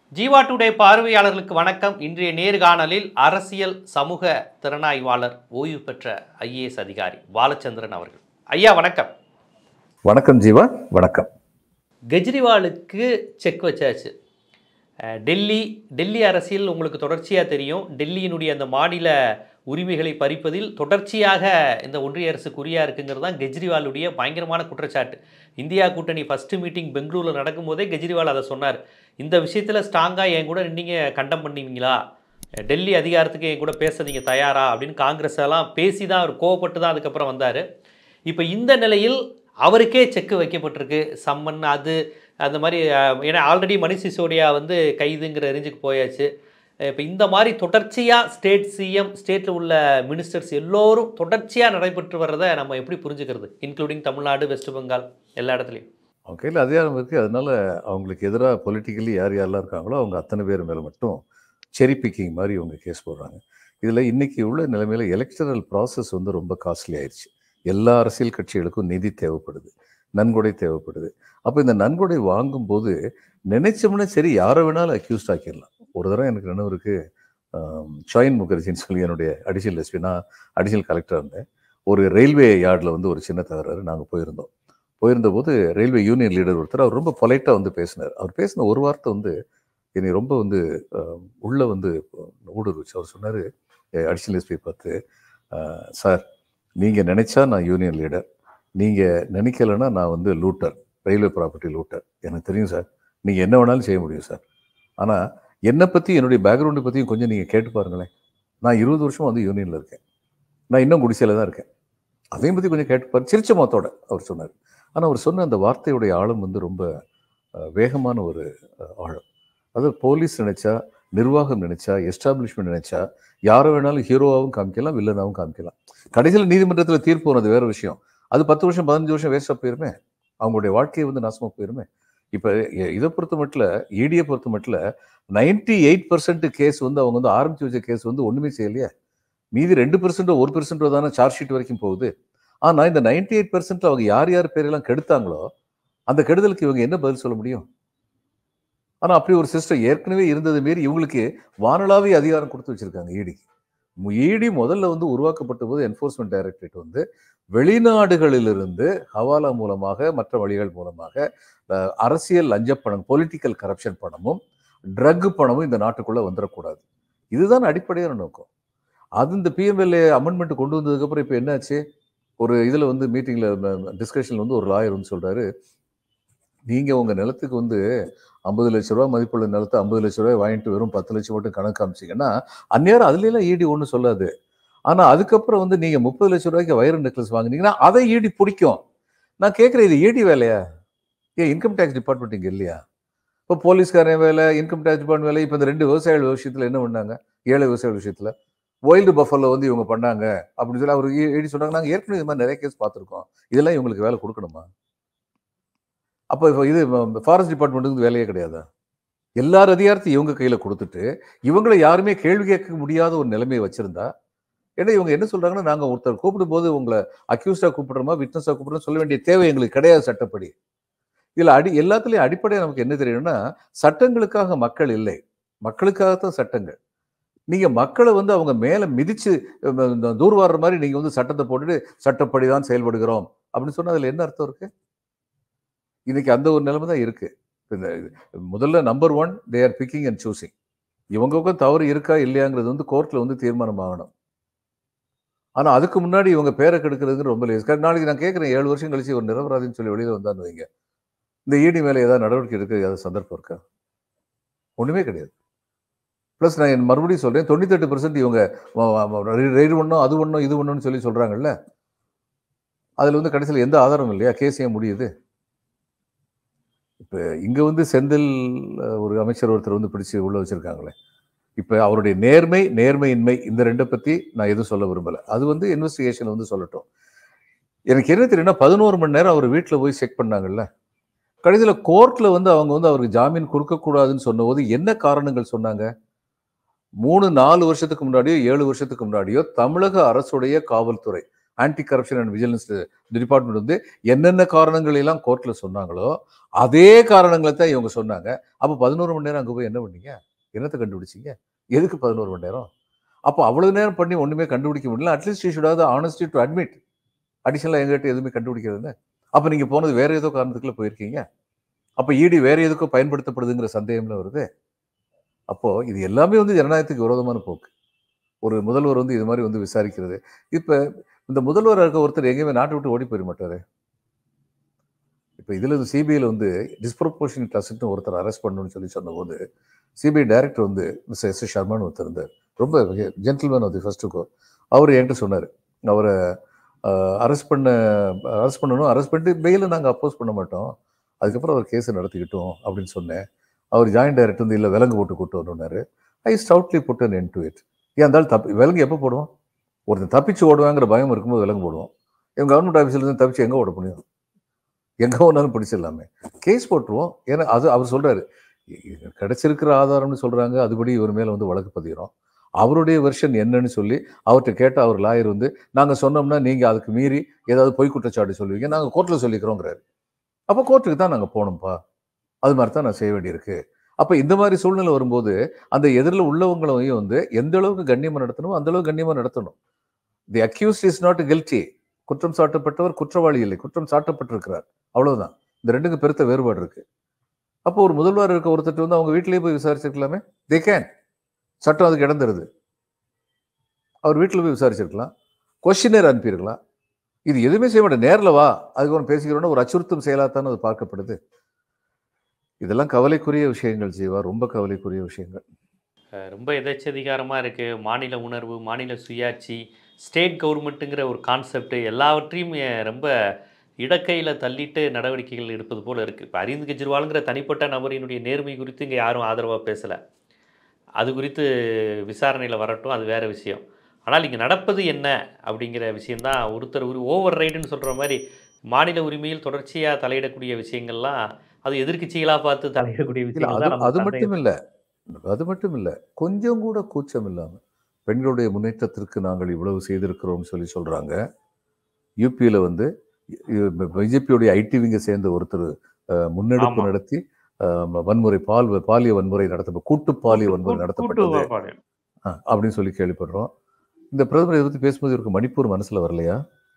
Jeeva today பார்வையாளர்களுக்கு வணக்கம். இன்றைய நேர்காணலில் அரசியல் சமூக திறனாய்வாளர் ஓய்வு பெற்ற ஐஏஎஸ் அதிகாரி பாலச்சந்திரன் அவர்கள். ஐயா வணக்கம். வணக்கம் ஜீவா. வணக்கம். கெஜ்ரிவாலுக்கு செக் வச்சாச்சு. டெல்லி அரசியல் உங்களுக்கு தொடர்ச்சியாக தெரியும். டெல்லியினுடைய அந்த மாநில உரிமைகளை பறிப்பதில் தொடர்ச்சியாக இந்த ஒன்றிய அரசு குறியாக இருக்குங்கிறது தான் கெஜ்ரிவாலுடைய பயங்கரமான குற்றச்சாட்டு. இந்தியா கூட்டணி ஃபஸ்ட்டு மீட்டிங் பெங்களூரில் நடக்கும்போதே கெஜ்ரிவால் அதை சொன்னார். இந்த விஷயத்தில் ஸ்ட்ராங்காக என் கூட நீங்கள் கண்டம் பண்ணுவீங்களா, டெல்லி அதிகாரத்துக்கு என் கூட பேச நீங்கள் தயாரா அப்படின்னு காங்கிரஸ் எல்லாம் பேசி தான் அவர் கோவப்பட்டு தான் அதுக்கப்புறம் வந்தார். இப்போ இந்த நிலையில் அவருக்கே செக்கு வைக்கப்பட்டிருக்கு. சம்மன் அது அந்த மாதிரி, ஏன்னா ஆல்ரெடி மணிஷ் சிசோடியா கைதுங்கிற ரேஞ்சுக்கு போயாச்சு. இப்போ இந்த மாதிரி தொடர்ச்சியாக ஸ்டேட் சிஎம், ஸ்டேட்டில் உள்ள மினிஸ்டர்ஸ் எல்லோரும் தொடர்ச்சியாக நடைபெற்று வர்றதை நம்ம எப்படி புரிஞ்சுக்கிறது, இன்க்ளூடிங் தமிழ்நாடு, வெஸ்ட் பெங்கால், எல்லா இடத்துலையும்? அவங்க கையில் அதிகாரம் இருக்குது. அதனால அவங்களுக்கு எதிராக பொலிட்டிக்கலி யார் யாரெல்லாம் இருக்காங்களோ அவங்க அத்தனை பேர் மேலே மட்டும் செரி பிக்கிங் மாதிரி அவங்க கேஸ் போடுறாங்க. இதில் இன்றைக்கி உள்ள நிலைமையில் எலெக்டரல் ப்ராசஸ் ரொம்ப காஸ்ட்லி ஆயிடுச்சு. எல்லா அரசியல் கட்சிகளுக்கும் நிதி தேவைப்படுது, நன்கொடை தேவைப்படுது. அப்போ இந்த நன்கொடை வாங்கும்போது நினைச்சோம்னா சரி யாரை வேணாலும் அக்யூஸ்ட் ஆக்கிடலாம். ஒரு தடவை எனக்கு நினைவு இருக்குது, ஷாயின் முகர்ஜின்னு சொல்லி என்னுடைய அடிஷனல் எஸ்பி, நான் அடிஷனல் கலெக்டராக இருந்தேன். ஒரு ரயில்வே யார்டில் ஒரு சின்ன தகராறு. நாங்கள் போயிருந்தபோது ரயில்வே யூனியன் லீடர் ஒருத்தர் அவர் ரொம்ப பொலைட்டாக பேசினார். அவர் பேசின ஒரு வார்த்தை என்னை ரொம்ப உள்ளே ஊடுருவிச்சு. அவர் சொன்னார் அடிஷனல் எஸ்பி பார்த்து, சார் நீங்கள் நினைச்சா நான் யூனியன் லீடர், நீங்கள் நினைக்கலைன்னா நான் லூட்டர், ரயில்வே ப்ராப்பர்ட்டி லூட்டர். எனக்கு தெரியும் சார், நீங்கள் என்ன வேணாலும் செய்ய முடியும் சார். ஆனால் என்னை பற்றி, என்னுடைய பேக்ரவுண்டை பற்றியும் கொஞ்சம் நீங்கள் கேட்டு பாருங்களேன். நான் 20 வருஷம் யூனியனில் இருக்கேன். நான் இன்னும் குடிசையில் தான் இருக்கேன். அதையும் பற்றி கொஞ்சம் கேட்டுப்பார். சிரிச்ச முகத்தோட அவர் சொன்னார். ஆனால் அவர் சொன்ன அந்த வார்த்தையுடைய ஆழம் ரொம்ப வேகமான ஒரு ஆழம். அது போலீஸ் நினைச்சா, நிர்வாகம் நினைச்சா, எஸ்டாப்ளிஷ்மெண்ட் நினைச்சா யாரை வேணாலும் ஹீரோவாகவும் காமிக்கலாம், வில்லனாகவும் காமிக்கலாம். கடைசியில் நீதிமன்றத்தில் தீர்ப்பு வந்தது வேறு விஷயம். அது 10 வருஷம் 15 வருஷம் வேஸ்ட்டாக போயிருமே, அவங்களுடைய வாழ்க்கையை நாசமாக போயிருமே. இப்போ இதை பொறுத்த மட்டும், ஈடியை பொறுத்த மட்டும் 98% கேஸ் அவங்க ஆரம்பிச்சு வச்ச கேஸ் ஒன்றுமே செய்யலையே. மீதி 2% 1% தானே சார்ஜ் ஷீட் வரைக்கும் போகுது. ஆனால் இந்த 98% அவங்க யார் யார் பேரெல்லாம் கெடுத்தாங்களோ அந்த கெடுதலுக்கு இவங்க என்ன பதில் சொல்ல முடியும்? ஆனால் அப்படி ஒரு சிஸ்டம் ஏற்கனவே இருந்தது மாரி இவங்களுக்கு வானளாவிய அதிகாரம் கொடுத்து வச்சிருக்காங்க ஈடிக்கு. ஈடி முதல்ல உருவாக்கப்பட்ட போது என்ஃபோர்ஸ்மெண்ட் டைரக்டரேட் வெளிநாடுகளிலிருந்து ஹவாலா மூலமாக, மற்ற வழிகள் மூலமாக அரசியல் லஞ்சப்பணம், பொலிட்டிக்கல் கரப்ஷன் பணமும் ட்ரக் பணமும் இந்த நாட்டுக்குள்ளே வந்துடக்கூடாது. இதுதான் அடிப்படையான நோக்கம். அது இந்த பிஎம்எல்ஏ அமெண்ட்மெண்ட் கொண்டு வந்ததுக்கப்புறம் இப்போ என்னாச்சு, ஒரு இதில் மீட்டிங்கில் டிஸ்கஷனில் ஒரு லாயர் சொல்கிறாரு, நீங்கள் உங்கள் நிலத்துக்கு 50 லட்ச ரூபா மதிப்புள்ள நிலத்தை 50 லட்ச ரூபாய் வாங்கிட்டு வெறும் 10 லட்சம் மட்டும் கணக்கு காமிச்சிங்கன்னா அந்நேரம் அதுலாம் ஈடி ஒன்றும் சொல்லாது. ஆனால் அதுக்கப்புறம் நீங்கள் 30 லட்ச ரூபாய்க்கு வைர நெக்லஸ் வாங்கினீங்கன்னா அதை ஈடி பிடிக்கும். நான் கேட்குறேன், இது ஈடி வேலையா? ஏன் இன்கம் டேக்ஸ் டிபார்ட்மெண்ட் இங்கே இல்லையா? இப்போ போலீஸ்காரன் வேலை, இன்கம் டேக்ஸ் டிபார்ட்மெண்ட் வேலை. இப்போ இந்த 2 விவசாயிகள் விஷயத்தில் என்ன பண்ணாங்க, 7 விவசாயிகள் விஷயத்தில் வைல்டு பஃபலோ இவங்க பண்ணாங்க அப்படின்னு சொல்லி அவர் ஈடி சொன்னாங்க. நாங்கள் ஏற்கனவே இது மாதிரி நிறைய கேஸ் பார்த்துருக்கோம், இதெல்லாம் இவங்களுக்கு வேலை கொடுக்கணுமா? அப்போ இப்போ இது ஃபாரஸ்ட் டிபார்ட்மெண்ட்டுக்கு வேலையே கிடையாதா? எல்லார் அதிகாரத்தையும் இவங்க கையில் கொடுத்துட்டு இவங்களை யாருமே கேள்வி கேட்க முடியாத ஒரு நிலைமையை வச்சிருந்தா, ஏன்னா இவங்க என்ன சொல்றாங்கன்னா, நாங்கள் ஒருத்தர் கூப்பிடும் போது உங்களை அக்யூஸ்டாக கூப்பிடுறோமா, விட்னஸாக கூப்பிடுறோம் சொல்ல வேண்டிய தேவை எங்களுக்கு கிடையாது சட்டப்படி. இதில் எல்லாத்துலேயும் அடிப்படையாக நமக்கு என்ன தெரியணும்னா, சட்டங்களுக்காக மக்கள் இல்லை, மக்களுக்காகத்தான் சட்டங்கள். நீங்கள் மக்களை அவங்க மேலே மிதித்து தூர்வாடுற மாதிரி நீங்கள் சட்டத்தை போட்டுட்டு சட்டப்படி தான் செயல்படுகிறோம் அப்படின்னு சொன்னால் அதில் என்ன அர்த்தம் இருக்குது? இன்னைக்கு அந்த ஒரு நிலைமை தான் இருக்குது. முதல்ல number 1, they are picking and choosing. இவங்களுக்கும் தவறு இருக்கா இல்லையாங்கிறது கோர்ட்டில் தீர்மானம் ஆகணும். ஆனால் அதுக்கு முன்னாடி இவங்க பேரை கெடுக்கிறதுக்கு ரொம்ப லேஸ். நாளைக்கு நான் கேட்குறேன், 7 வருஷம் கழிச்சு ஒரு நிரபராதின்னு சொல்லி வெளியில் வந்தான்னு வைங்க, இந்த ஈடி மேலே ஏதாவது நடவடிக்கை எடுக்க ஏதாவது சந்தர்ப்பம் இருக்கா? ஒன்றுமே கிடையாது. ப்ளஸ் நான் மறுபடியும் சொல்கிறேன், 98% இவங்க ரைடு ஒன்றும் அது ஒன்றும் இது ஒன்றுன்னு சொல்லி சொல்கிறாங்கல்ல, அதில் கடைசியில் எந்த ஆதாரமும் இல்லையா? கேஸ் ஏன் முடியுது? இப்போ இங்கே செந்தில் ஒரு அமைச்சர் ஒருத்தர் பிடிச்சி உள்ளே வச்சுருக்காங்களே, இப்போ அவருடைய நேர்மையின்மை இந்த 2 பற்றி நான் எதுவும் சொல்ல விரும்பலை. அது இன்வெஸ்டிகேஷன் சொல்லட்டும். எனக்கு என்ன தெரியும்னா, 11 மணி நேரம் அவர் வீட்டில் போய் செக் பண்ணாங்கல்ல, கடைசியில் கோர்ட்டில் அவங்க அவருக்கு ஜாமீன் கொடுக்கக்கூடாதுன்னு சொன்னபோது என்ன காரணங்கள் சொன்னாங்க? 3-4 வருஷத்துக்கு முன்னாடியோ 7 வருஷத்துக்கு முன்னாடியோ தமிழக அரசுடைய காவல்துறை, anti corruption and vigilance department வந்து என்னென்ன காரணங்கள் எல்லாம் கோர்ட்ல சொன்னாங்களோ அதே காரணங்களை தான் இவங்க சொன்னாங்க. அப்போ 11 மணி நேரம் அங்கே போய் என்ன பண்ணீங்க? என்னத்தை கண்டுபிடிச்சீங்க? எதுக்கு 11 மணி நேரம்? அப்போ அவ்வளவு நேரம் பண்ணி ஒண்ணுமே கண்டுபிடிக்க முடியல. At least you should have the honesty to admit அடிஷனலாக எங்கிட்ட எதுவுமே கண்டுபிடிக்கிறதுன்னு. அப்போ நீங்க போனது வேற ஏதோ காரணத்துக்குள்ள போயிருக்கீங்க. அப்போ இடி வேற எதுக்கோ பயன்படுத்தப்படுதுங்கிற சந்தேகம்ல வருது. அப்போ இது எல்லாமே வந்து ஜனநாயகத்துக்கு விரோதமான போக்கு. ஒரு முதல்வர் வந்து இது மாதிரி வந்து விசாரிக்கிறது. இப்ப இந்த முதல்வராக இருக்க ஒருத்தர் எங்கேயுமே நாட்டை விட்டு ஓடி போயிட மாட்டாரு. இப்போ இதுல சிபிஐல வந்து டிஸ்ப்ரொபோர்ஷனேட் அசெட்னு ஒருத்தர் அரெஸ்ட் பண்ணணும்னு சொல்லி சொன்னபோது சிபிஐ டைரக்டர் வந்து மிஸ்டர் எஸ் சர்மான்னு ஒருத்தர் இருந்தார். ரொம்ப gentleman of the first go. அவர் என்கிட்ட சொன்னார், அவரை அரெஸ்ட் பண்ணணும், அரெஸ்ட் பண்ணிட்டு பெயில நாங்கள் அப்போஸ் பண்ண மாட்டோம், அதுக்கப்புறம் அவர் கேஸை நடத்திக்கிட்டோம் அப்படின்னு சொன்னேன். அவர் ஜாயின்ட் டைரக்டர் வந்து இல்லை விலங்கு போட்டு கூட்டு வரணுன்னாரு. I stoutly put an end to it. ஏன் இருந்தாலும் விலங்கு எப்போ போடுவோம்? ஒருத்தன் தப்பிச்சு ஓடுவாங்கிற பயம் இருக்கும்போது விலங்கு போடுவோம். இவங்க கவர்மெண்ட் ஆஃபீஸ்லேருந்து தப்பிச்சு எங்கே ஓட முடியும்? எங்கே ஒன்றாலும் பிடிச்சிடலாமே, கேஸ் போட்டுருவோம். ஏன்னா அது அவர் சொல்கிறாரு, கிடைச்சிருக்கிற ஆதாரம்னு சொல்கிறாங்க, அதுபடி இவர் மேலே வந்து வழக்கு பதிகிறோம். அவருடைய வெர்ஷன் என்னன்னு சொல்லி அவர்கிட்ட கேட்ட அவர் லாயர் வந்து நாங்கள் சொன்னோம்னா நீங்கள் அதுக்கு மீறி ஏதாவது பொய் குற்றச்சாட்டு சொல்லுவீங்க, நாங்கள் கோர்ட்டில் சொல்லிக்கிறோங்கிறாரு. அப்போ கோர்ட்டுக்கு தான் நாங்கள் போகணும்ப்பா, அது மாதிரி தான் நான் செய்ய வேண்டியிருக்கு. அப்போ இந்த மாதிரி சூழ்நிலை வரும்போது அந்த எதிரில் உள்ளவங்களையும் வந்து எந்த அளவுக்கு கண்ணியமாக நடத்தணும் அந்த அளவுக்கு கண்ணியமாக நடத்தணும். The accused is not guilty. குற்றம் சாட்டப்பட்டவர் குற்றவாளி இல்லை, குற்றம் சாட்டப்பட்டிருக்கிறார், அவ்வளவுதான். இந்த ரெண்டுக்கு பெருத்த வேறுபாடு இருக்கு. அப்போ ஒரு முதல்வர் இருக்க ஒருத்தர் வந்து அவங்க வீட்டிலேயே போய் விசாரிச்சிருக்கலாமே, தே கேன். சட்டம் அதுக்கு இடம் தருது. அவர் வீட்டில் போய் விசாரிச்சிருக்கலாம், கொஸ்டினர் அனுப்பியிருக்கலாம். இது எதுவுமே செய்ய மாட்டேன், நேரில் வா அதுக்கப்புறம் பேசிக்கிறோன்னா ஒரு அச்சுறுத்தும் செயலாத்தானே அது பார்க்கப்படுது. இதெல்லாம் கவலைக்குரிய விஷயங்கள் ஜீவா, ரொம்ப கவலைக்குரிய விஷயங்கள். ரொம்ப எதேச்சதிகாரமாக இருக்குது. மாநில உணர்வு, மாநில சுயாட்சி, ஸ்டேட் கவர்மெண்ட்டுங்கிற ஒரு கான்செப்ட் எல்லாவற்றையும் ரொம்ப இடக்கையில் தள்ளிட்டு நடவடிக்கைகள் எடுப்பது போல் இருக்குது. இப்போ அரவிந்த் கெஜ்ரிவாலுங்கிற தனிப்பட்ட நபரினுடைய நேர்மை குறித்து இங்கே யாரும் ஆதரவாக பேசலை. அது குறித்து விசாரணையில் வரட்டும், அது வேறு விஷயம். ஆனால் இங்கே நடப்பது என்ன அப்படிங்கிற விஷயந்தான் ஒருத்தர் ஓவர் ரைடுன்னு சொல்கிற மாதிரி மாநில உரிமையில் தொடர்ச்சியாக தலையிடக்கூடிய விஷயங்கள்லாம் அது எதிர்க்கட்சிகளாக பார்த்து தலையிடக்கூடிய விஷயங்கள் தான். அது மட்டும் இல்லை, அது மட்டும் இல்லை, கொஞ்சம் கூட கூச்சம் இல்லாமல் பெண்களுடைய முன்னேற்றத்திற்கு நாங்கள் இவ்வளவு செய்திருக்கிறோம்னு சொல்லி சொல்கிறாங்க. யூபியில் வந்து பிஜேபியோடைய ஐடி விங்கை சேர்ந்த ஒருத்தர் முன்னெடுப்பு நடத்தி வன்முறை பாலிய வன்முறை கூட்டு பாலிய வன்முறை நடத்தப்பட்டது அப்படின்னு சொல்லி கேள்விப்படுறோம். இந்த பிரதமர் இதை பற்றி பேசும்போது இவருக்கு மணிப்பூர் மனசில் வரலையா?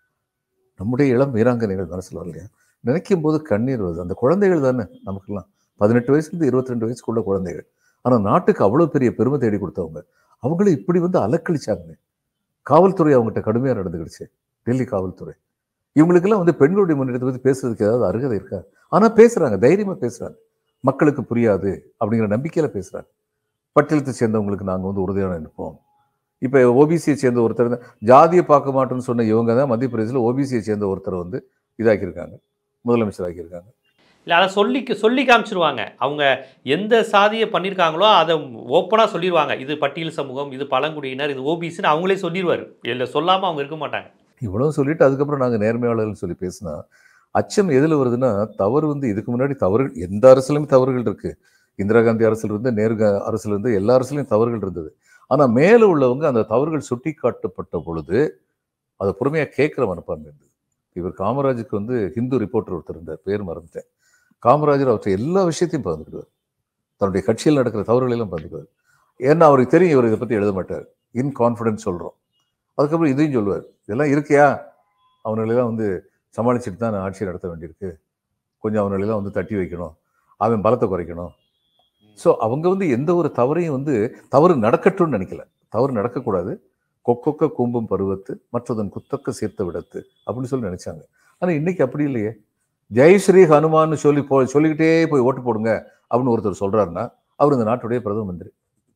நம்முடைய இளம் வீராங்கனைகள் மனசில் வரலையா? நினைக்கும் போது கண்ணீர் வருது. அந்த குழந்தைகள் தானே நமக்கெல்லாம் 18 வயசுலேருந்து 22 வயசுக்குள்ள குழந்தைகள். ஆனால் நாட்டுக்கு அவ்வளோ பெரிய பெருமை தேடி கொடுத்தவங்க, அவங்கள இப்படி வந்து அலக்களிச்சாங்க. காவல்துறை அவங்ககிட்ட கடுமையாக நடந்துக்கிடுச்சு, டெல்லி காவல்துறை. இவங்களுக்கெல்லாம் வந்து பெண்களுடைய முன்னேற்றத்தை பற்றி பேசுறதுக்கு ஏதாவது அருகதை இருக்கா? ஆனால் பேசுகிறாங்க, தைரியமாக பேசுகிறாங்க. மக்களுக்கு புரியாது அப்படிங்கிற நம்பிக்கையில் பேசுகிறாங்க. பட்டியலத்தை சேர்ந்தவங்களுக்கு நாங்கள் வந்து உறுதியாக இருப்போம். இப்போ ஓபிசியை சேர்ந்த ஒருத்தர் ஜாதியை பார்க்க மாட்டோம்னு சொன்ன இவங்க தான் மத்திய பிரதேசத்தில் ஓபிசியை சேர்ந்த ஒருத்தர் வந்து இதாக்கியிருக்காங்க, முதலமைச்சர் ஆக்கியிருக்காங்க. இல்லை, அதை சொல்லி காமிச்சிருவாங்க. அவங்க எந்த சாதியை பண்ணியிருக்காங்களோ அதை ஓப்பனாக சொல்லிடுவாங்க. இது பட்டியல் சமூகம், இது பழங்குடியினர், இது ஓபிசின்னு அவங்களே சொல்லிடுவார். இல்லை சொல்லாமல் அவங்க இருக்க மாட்டாங்க. இவ்வளவு சொல்லிட்டு அதுக்கப்புறம் நாங்கள் நேர்மையாளர்கள் சொல்லி பேசினா அச்சம் எதில் வருதுன்னா, தவறு வந்து இதுக்கு முன்னாடி தவறுகள் எந்த அரசுலையும் தவறுகள் இருக்கு. இந்திரா காந்தி அரசுல இருந்து நேரு அரசுல இருந்து எல்லா அரசுலையும் தவறுகள் இருந்தது. ஆனால் மேலே உள்ளவங்க அந்த தவறுகள் சுட்டி காட்டப்பட்ட பொழுது அதை பொறுமையாக கேட்குற மனப்பான்மை இருந்தது. இவர் காமராஜுக்கு வந்து ஹிந்து ரிப்போர்ட்டர் ஒருத்தர் இருந்தார், பேர் மறந்துட்டேன். காமராஜர் அவற்றை எல்லா விஷயத்தையும் பகிர்ந்துக்குவார், தன்னுடைய கட்சியில் நடக்கிற தவறுகளெல்லாம் பகிர்ந்துக்குவார். ஏன்னா அவருக்கு தெரியும் இவர் இதை பற்றி எழுத மாட்டார், இன் கான்ஃபிடன்ஸ் சொல்கிறோம். அதுக்கப்புறம் இதையும் சொல்லுவார், இதெல்லாம் இருக்கியா, அவங்களெல்லாம் வந்து சமாளிச்சுட்டு தான் நான் ஆட்சி நடத்த வேண்டியிருக்கு, கொஞ்சம் அவங்களெல்லாம் வந்து தட்டி வைக்கணும், அவன் பலத்தை குறைக்கணும். ஸோ அவங்க வந்து எந்த ஒரு தவறையும் வந்து தவறு நடக்கட்டும்னு நினைக்கல, தவறு நடக்கக்கூடாது, கொக்கொக்க கூம்பும் பருவத்து மற்றதன் குத்தக்க சேர்த்த விடத்து அப்படின்னு சொல்லி நினைச்சாங்க. ஆனால் இன்னைக்கு அப்படி இல்லையே. ஜெய் ஸ்ரீ ஹனுமான்னு சொல்லிக்கிட்டே போய் ஓட்டு போடுங்க அப்படின்னு ஒருத்தர் சொல்றாருன்னா அவர் இந்த நாட்டுடைய பிரதம மந்திரி.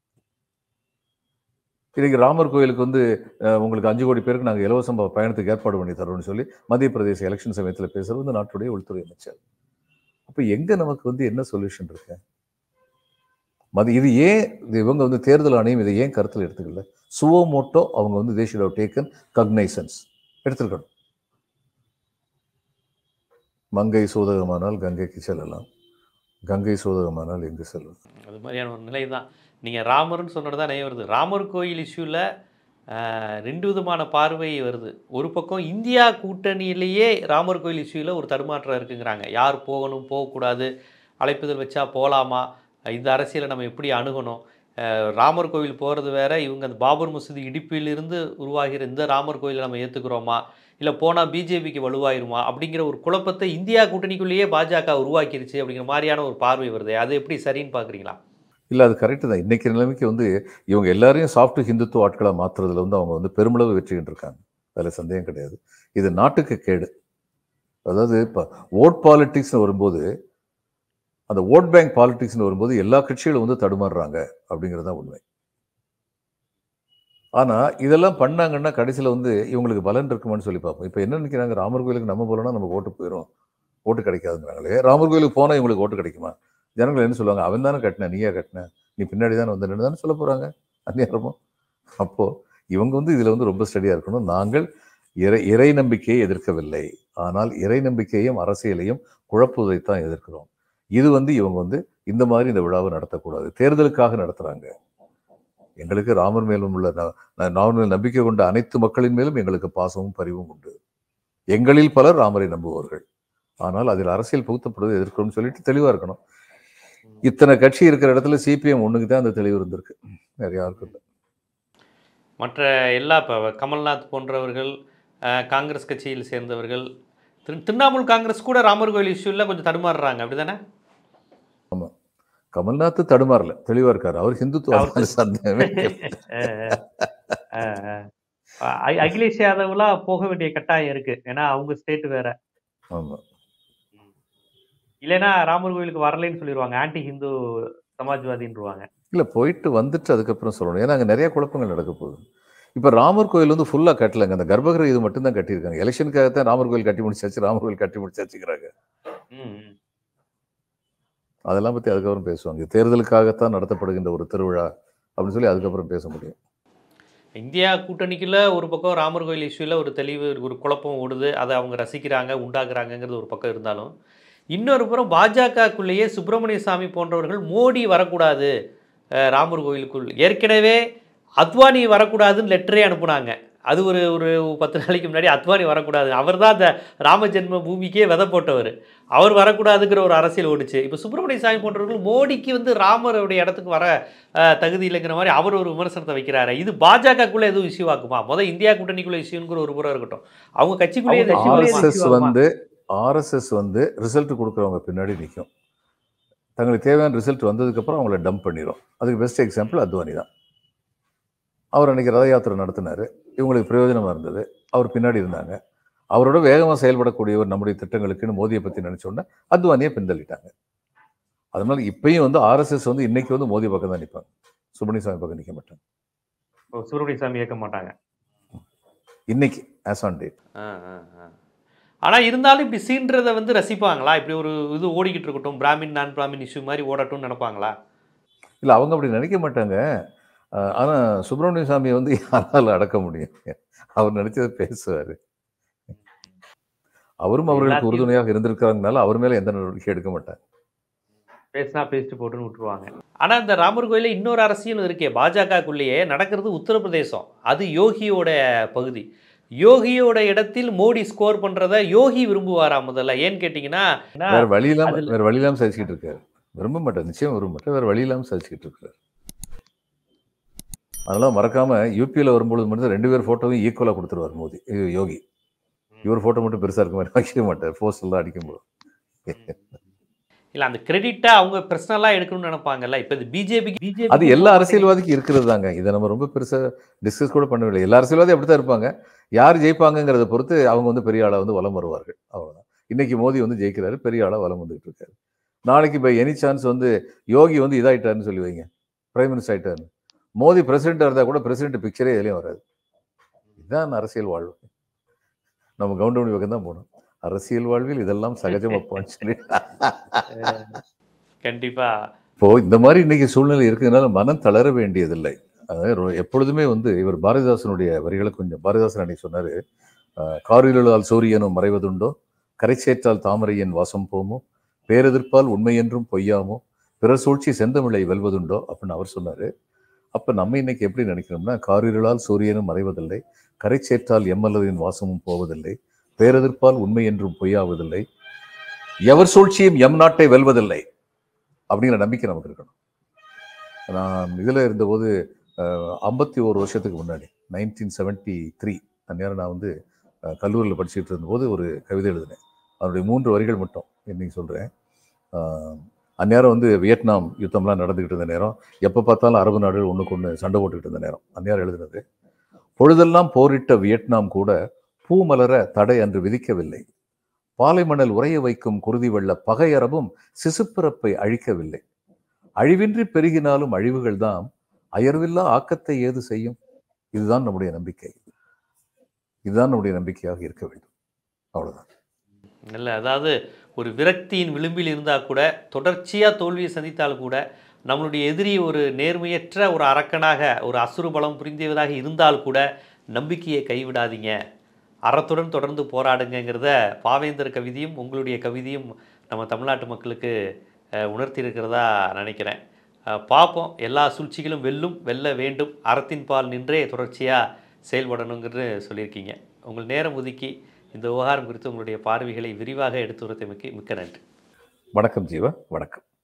இன்னைக்கு ராமர் கோயிலுக்கு வந்து உங்களுக்கு 5 கோடி பேருக்கு நாங்கள் இலவச பயணத்துக்கு ஏற்பாடு பண்ணி தரோம்னு சொல்லி மத்திய பிரதேச எலெக்ஷன் சமயத்தில் பேசுறது வந்து நாட்டுடைய உள்துறை அமைச்சர். அப்போ எங்க நமக்கு வந்து என்ன சொல்யூஷன் இருக்கு? இது ஏன் இவங்க வந்து தேர்தல் ஆணையம் இதை ஏன் கருத்தில் எடுத்துக்கல? சுவோமோட்டோ அவங்க வந்து they should have taken cognizance எடுத்துருக்கணும். மங்கை சோதகமானால் கங்கைக்கு செல்லலாம், கங்கை சோதகமானால் எங்கு செல்லலாம். அது மாதிரியான ஒரு நிலை தான். நீங்கள் ராமர்னு சொன்னது தான் நினைவு வருது. ராமர் கோயில் இஷ்யூவில் ரெண்டு விதமான பார்வை வருது. ஒரு பக்கம் இந்தியா கூட்டணியிலேயே ராமர் கோயில் இஷ்யூல ஒரு தடுமாற்றம் இருக்குங்கிறாங்க. யார் போகணும், போகக்கூடாது, அழைப்பிதழ் வச்சா போலாமா? இந்த அரசியலை நம்ம எப்படி அணுகணும்? ராமர் கோவில் போறது வேற, இவங்க அந்த பாபர் மசூதி இடிப்பிலிருந்து உருவாகிற இந்த ராமர் கோயிலை நம்ம ஏத்துக்கிறோமா? இல்ல போனா பிஜேபிக்கு வலுவாயிருமா? அப்படிங்கிற ஒரு குழப்பத்தை இந்தியா கூட்டணிக்குள்ளேயே பாஜக உருவாக்கிருச்சு அப்படிங்கிற மாரியான ஒரு பார்வை வருதே. அது எப்படி சரின்னு பார்க்குறீங்களா? இல்ல அது கரெக்ட்டு தான். இன்னைக்கு நிலைமைக்கு வந்து இவங்க எல்லாரையும் சாஃப்ட் ஹிந்துத்துவ ஆட்களா மாத்துறதுல வந்து அவங்க வந்து பெருமளவு வெற்றி கண்டிருக்காங்க. அதுல சந்தேகம் கிடையாது. இது நாட்டுக்கு கேடு. அதாவது இப்ப வோட் பாலிடிக்ஸ்னு வரும்போது, அந்த வோட் பேங்க் பாலிடிக்ஸ்னு வரும்போது எல்லா கட்சிகளும் வந்து தடுமாறுறாங்க அப்படிங்கிறது தான் உண்மை. ஆனா இதெல்லாம் பண்ணாங்கன்னா கடைசியில வந்து இவங்களுக்கு பலன் இருக்குமான்னு சொல்லி பார்ப்போம். இப்ப என்ன நினைக்கிறாங்க, ராமர் கோயிலுக்கு நம்ம போலன்னா நமக்கு ஓட்டு போயிரும். ஓட்டு கிடைக்காதுங்கிறாங்களே. ராமர் கோயிலுக்கு போனா இவங்களுக்கு ஓட்டு கிடைக்குமா? ஜனங்கள் என்ன சொல்லுவாங்க? அவன் தானே கட்டின, நீயா கட்டின? நீ பின்னாடி தானே வந்து நின்னு தானே சொல்ல போறாங்க. அந்நேரமா. அப்போ இவங்க வந்து இதுல வந்து ரொம்ப ஸ்டடியா இருக்கணும். நாங்கள் இறை நம்பிக்கையை எதிர்க்கவில்லை. ஆனால் இறை நம்பிக்கையையும் அரசியலையும் குழப்புவதைத்தான் எதிர்க்கிறோம். இது வந்து இவங்க வந்து இந்த மாதிரி இந்த விழாவை நடத்தக்கூடாது. தேர்தலுக்காக நடத்துறாங்க. எங்களுக்கு ராமர் மேலும் உள்ள ராமர் மேல் நம்பிக்கை கொண்ட அனைத்து மக்களின் மேலும் எங்களுக்கு பாசமும் பரிவும் உண்டு. எங்களில் பலர் ராமரை நம்புவார்கள். ஆனால் அதில் அரசியல் புகுத்தப்படுவதை எதிர்க்கிறோம்னு சொல்லிட்டு தெளிவா இருக்கணும். இத்தனை கட்சி இருக்கிற இடத்துல சிபிஎம் ஒண்ணுக்கு தான் அந்த தெளிவு இருந்திருக்கு. வேற யாருக்கும் இல்லை. மற்ற எல்லா இப்போ கமல்நாத் போன்றவர்கள், காங்கிரஸ் கட்சியில் சேர்ந்தவர்கள், திரிணாமுல் காங்கிரஸ் கூட ராமர் கோயில் இஷ்யூல கொஞ்சம் தடுமாறுறாங்க. அப்படிதானே? ஆமா. கமல்நாத் தடுமாறல, தெளிவா இருக்காரு. அவர் ஹிந்துத்துவ சந்தேகமே அகிலேஷ் யாதவ்லாம் போக வேண்டிய கட்டாயம் இருக்கு. ஏன்னா அவங்க ஸ்டேட் வேற. ஆமா. இல்லைன்னா ராமர் கோயிலுக்கு வரலைன்னு சொல்லிடுவாங்க. ஆன்டி ஹிந்து சமாஜ்வாதின்றுவாங்க. இல்ல போயிட்டு வந்துட்டு அதுக்கப்புறம் சொல்லணும். ஏன்னா அங்க நிறைய குழப்பங்கள் நடக்க போகுது. இப்ப ராமர் கோயில் வந்து ஃபுல்லா கட்டலங்க. அந்த கர்ப்பகிரகம் இது மட்டும் தான் கட்டியிருக்காங்க. எலெக்ஷனுக்காகத்தான் ராமர் கோயில் கட்டி முடிச்சாச்சு, ராமர் கோயில் கட்டி முடிச்சாச்சுங்கிறாங்க. அதெல்லாம் பத்தி அதுக்கப்புறம் பேசுவாங்க. தேர்தலுக்காகத்தான் நடத்தப்படுகின்ற ஒரு திருவிழா அப்படின்னு சொல்லி அதுக்கப்புறம் பேச முடியும். இந்தியா கூட்டணிக்குள்ள ஒரு பக்கம் ராமர் கோயில் இஷ்யூல ஒரு தெளிவு, ஒரு குழப்பம் ஓடுது. அதை அவங்க ரசிக்கிறாங்க, உண்டாக்குறாங்கங்கிறது ஒரு பக்கம் இருந்தாலும், இன்னொரு புறம் பாஜகக்குள்ளேயே சுப்பிரமணிய சாமி போன்றவர்கள் மோடி வரக்கூடாது ராமர் கோயிலுக்குள். ஏற்கனவே அத்வானி வரக்கூடாதுன்னு லெட்டரே அனுப்புனாங்க. அது ஒரு ஒரு 10 நாளைக்கு முன்னாடி அத்வானி வரக்கூடாது. அவர் தான் அந்த ராம ஜென்ம பூமிக்கே விதை போட்டவர். அவர் வரக்கூடாதுங்கிற ஒரு அரசியல் ஓடிச்சு. இப்போ சுப்பிரமணிய சாமி போன்றவர்கள் மோடிக்கு வந்து ராமருடைய இடத்துக்கு வர தகுதி இல்லைங்கிற மாதிரி அவர் ஒரு விமர்சனத்தை வைக்கிறாரு. இது பாஜகக்குள்ள எதுவும் இஷ்யூ ஆகுமா? முதல் இந்தியா கூட்டணிக்குள்ள இஷ்யூங்கிற ஒரு புறம் இருக்கட்டும். அவங்க கட்சிக்குள்ளேயே ஆர்எஸ்எஸ் வந்து ரிசல்ட் கொடுக்குறவங்க பின்னாடி நிற்கும். தங்களுக்கு தேவையான ரிசல்ட் வந்ததுக்கப்புறம் அவங்கள டம்ப் பண்ணிடும். அதுக்கு பெஸ்ட் எக்ஸாம்பிள் அத்வானி தான். அவர் அன்றைக்கி ரத யாத்திரை நடத்தினார். இவங்களுக்கு பிரயோஜனமாக இருந்தது. அவர் பின்னாடி இருந்தாங்க. அவரோட வேகமாக செயல்படக்கூடியவர் நம்முடைய திட்டங்களுக்குன்னு மோதியை பற்றி நினச்சோன்னா அத்வானியை பின்தள்ளிட்டாங்க. அதனால இப்பயும் வந்து ஆர்எஸ்எஸ் வந்து இன்னைக்கு வந்து மோதி பக்கம் தான் நிற்பாங்க. சுப்பிரமணிய சாமி பக்கம் நிற்க மாட்டாங்க. சுப்பிரமணிய சாமி ஏற்க மாட்டாங்க இன்னைக்கு ஆஸ் ஆன் டேட். ஆனால் இருந்தாலும் இப்படி சீன்றதை வந்து ரசிப்பாங்களா? இப்படி ஒரு இது ஓடிக்கிட்டு இருக்கட்டும், பிராமின் நான் பிராமின் இஷ்யூ மாதிரி ஓடட்டும்னு நினைப்பாங்களா? இல்லை, அவங்க அப்படி நினைக்க மாட்டாங்க. ஆனால் சுப்பிரமணிய சாமியை வந்து யாரால் அடக்க முடியும்? அவர் நினைச்சதை பேசுவார். அவரும் அவர்களுக்கு உறுதுணையாக இருந்திருக்காங்கனால அவர் மேலே எந்த நடவடிக்கை எடுக்க மாட்டாங்க. பேசினா பேசிட்டு போட்டுன்னு விட்டுருவாங்க. ஆனால் இந்த ராமர் கோயிலில் இன்னொரு அரசியலும் இருக்கே, பாஜகக்குள்ளேயே நடக்கிறது. உத்தரப்பிரதேசம், அது யோகியோட பகுதி. யோகியோட இடத்தில் மோடி ஸ்கோர் பண்றத யோகி விரும்புவாரா முதல்ல? ஏன்னு கேட்டீங்கன்னா வேற வழி இல்லாம சாதிச்சுக்கிட்டு இருக்காரு. விரும்ப மாட்டார், நிச்சயம் விரும்ப மாட்டார். வேற வழி இல்லாம சாதிச்சுக்கிட்டு இருக்காரு. அதெல்லாம் மறக்காம யூபியில் வரும்பொழுது மட்டும் 2 பேர் போட்டோவும் ஈக்குவலா கொடுத்துருவார் மோடி, யோகி. இவர் போட்டோ மட்டும் பெருசா இருக்க மாதிரி வைக்க மாட்டார். போஸ்ட் எல்லாம் அடிக்கும்போது இல்ல அந்த கிரெடிட்டா அவங்க பர்சனலா எடுக்கணும்னு நினைப்பாங்கல்ல. இப்ப இது பிஜேபி அது எல்லா அரசியல்வாதிக்கும் இருக்கிறது தாங்க. இதை நம்ம ரொம்ப பெருசா டிஸ்கஸ் கூட பண்ணவில்லை. எல்லா அரசியல்வாதியும் அப்படித்தான் இருப்பாங்க. யார் ஜெயிப்பாங்கிறத பொறுத்து அவங்க வந்து பெரிய ஆளா வந்து வலம் வருவார்கள். அவ்வளவுதான். இன்னைக்கு மோடி வந்து ஜெயிக்கிறாரு, பெரிய ஆளா வலம் வந்துட்டு இருக்காரு. நாளைக்கு பை எனி சான்ஸ் வந்து யோகி வந்து இதாயிட்டாருன்னு சொல்லி வைங்க, பிரைம் மினிஸ்டர் ஆயிட்டாரு. மோடி பிரசிடென்டா இருந்தா கூட பிரசிடென்ட் பிக்சரே எதுலையும் வராது. இதுதான் அரசியல் வாழ்வு. நம்ம கவுண்டமணி பக்கம் தான் போகணும். அரசியல் வாழ்வில் இதெல்லாம் சகஜம் அப்பான்னு சொல்லி. கண்டிப்பா. இப்போ இந்த மாதிரி இன்னைக்கு சூழ்நிலை இருக்கிறதுனால மனம் தளர வேண்டியதில்லை. எப்பொழுதுமே வந்து இவர் பாரதிதாசனுடைய வரிகளை கொஞ்சம் பாரதிதாசன் அன்னைக்கு சொன்னாரு, காரிருளால் சூரியனும் மறைவதுண்டோ, கரை சேற்றால் தாமரையின் வாசம் போமோ, பேரெதிர்ப்பால் உண்மை என்றும் பொய்யாமோ, பிற சூழ்ச்சி செந்தமிழை வெல்வதுண்டோ அப்படின்னு அவர் சொன்னாரு. அப்போ நம்ம இன்னைக்கு எப்படி நினைக்கிறோம்னா, காரிருளால் சூரியனும் மறைவதில்லை, கரை சேற்றால் எம்மல்லதின் வாசமும் போவதில்லை, பேரெதிர்ப்பால் உண்மை என்றும் பொய்யாவதில்லை, எவர் சூழ்ச்சியும் எம் நாட்டை வெல்வதில்லை அப்படிங்கிற நம்பிக்கை நமக்கு இருக்கணும். நான் இதில் இருந்தபோது 51 வருஷத்துக்கு முன்னாடி 1973 அந்நேரம் நான் வந்து கல்லூரியில் படிச்சுட்டு இருந்தபோது ஒரு கவிதை எழுதினேன். அதனுடைய 3 வரிகள் மட்டும் இன்னைக்கு சொல்கிறேன். அந்நேரம் வந்து வியட்நாம் யுத்தம்லாம் நடந்துக்கிட்டு இருந்த நேரம், எப்போ பார்த்தாலும் அரபு நாடுகள் ஒன்றுக்கு ஒன்று சண்டை போட்டுக்கிட்டு இருந்த நேரம். அந்நேரம் எழுதினது. பொழுதெல்லாம் போரிட்ட வியட்நாம் கூட பூ மலர தடை அன்று விதிக்கவில்லை, பாலைமணல் உறைய வைக்கும் குருதி வெள்ள பகையரபும் சிசுப்பிறப்பை அழிக்கவில்லை, அழிவின்றி பெருகினாலும் அழிவுகள் தான் அயர்வில்லா ஆக்கத்தை ஏது செய்யும். இதுதான் நம்முடைய நம்பிக்கை, இதுதான் நம்முடைய நம்பிக்கையாக இருக்க வேண்டும். அவ்வளவுதான். இல்லை, அதாவது ஒரு விரக்தியின் விளிம்பில் இருந்தால் கூட, தொடர்ச்சியாக தோல்வியை சந்தித்தால் கூட, நம்மளுடைய எதிரி ஒரு நேர்மையற்ற ஒரு அரக்கனாக, ஒரு அசுர பலம் புரிந்தவதாக இருந்தால் கூட நம்பிக்கையை கைவிடாதீங்க, அறத்துடன் தொடர்ந்து போராடுங்கிறத பாவேந்தர் கவிதையும் உங்களுடைய கவிதையும் நம்ம தமிழ்நாட்டு மக்களுக்கு உணர்த்தியிருக்கிறதா நினைக்கிறேன். பார்ப்போம், எல்லா சூழ்ச்சிகளும் வெல்ல வேண்டும், அறத்தின் பால் நின்றே தொடர்ச்சியாக செயல்படணுங்கிறது சொல்லியிருக்கீங்க. உங்கள் நேரம் ஒதுக்கி இந்த விவகாரம் குறித்து உங்களுடைய பார்வைகளை விரிவாக எடுத்துரைத்தமைக்கு மிக்க நன்றி. வணக்கம் ஜீவா, வணக்கம்.